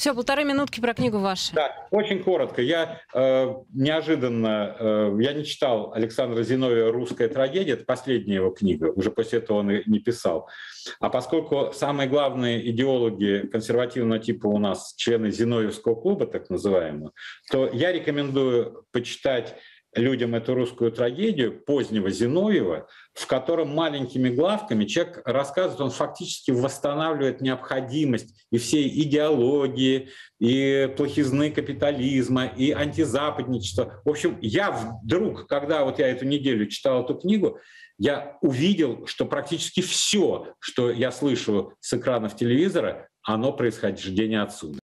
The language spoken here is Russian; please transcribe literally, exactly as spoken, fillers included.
Все, полторы минутки про книгу ваши. Да, очень коротко. Я э, неожиданно, э, я не читал Александра Зиновьева «Русская трагедия», это последняя его книга, уже после этого он и не писал. А поскольку самые главные идеологи консервативного типа у нас члены Зиновьевского клуба, так называемого, то я рекомендую почитать людям эту «Русскую трагедию» позднего Зиновьева, в котором маленькими главками человек рассказывает, он фактически восстанавливает необходимость и всей идеологии, и плохизны капитализма, и антизападничества. В общем, я вдруг, когда вот я эту неделю читал эту книгу, я увидел, что практически все, что я слышу с экранов телевизора, оно происхождение отсюда.